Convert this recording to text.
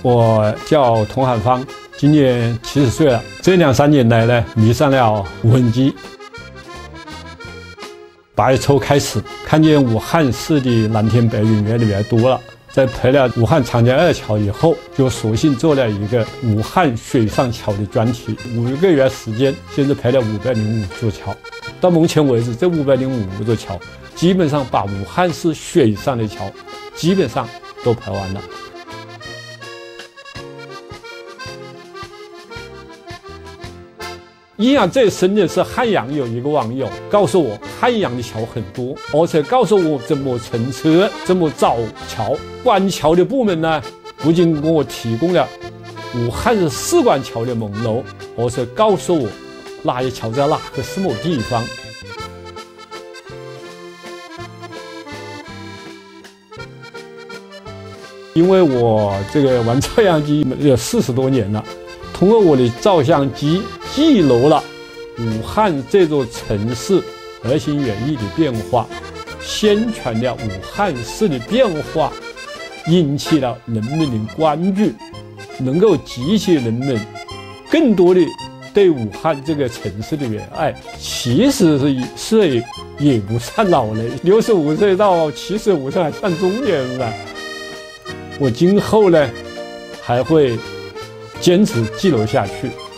我叫童汉芳，今年70岁了。这2、3年来呢，迷上了无人机。8月初开始，看见武汉市的蓝天白云越来越多了。在拍了武汉长江2桥以后，就索性做了一个武汉水上桥的专题。5个月时间，现在拍了505座桥。到目前为止，这505座桥基本上把武汉市水上的桥基本上都拍完了。印象最深的是汉阳有一个网友告诉我，汉阳的桥很多，而且告诉我怎么乘车，怎么找桥。管桥的部门呢，不仅给我提供了武汉市4管桥的门楼，而且告诉我哪些桥在哪个什么地方。因为我这个玩照相机有40多年了，通过我的照相机记录了武汉这座城市日新月异的变化，宣传了武汉市的变化，引起了人们的关注，能够激起人们更多的对武汉这个城市的热爱。其实是也不算老了，65岁到75岁还算中年了。我今后呢，还会坚持记录下去。